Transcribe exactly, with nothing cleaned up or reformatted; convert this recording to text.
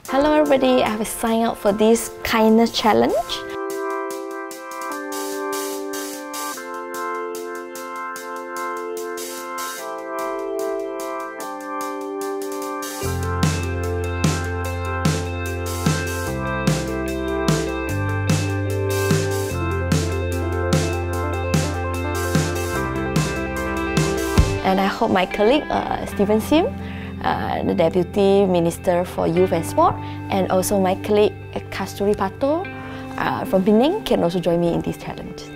Hello everybody, I have signed up for this kindness challenge. And I hope my colleague, uh, Stephen Sim, uh, the Deputy Minister for Youth and Sport, and also my colleague, Kasturi Pato uh, from Penang, can also join me in this challenge.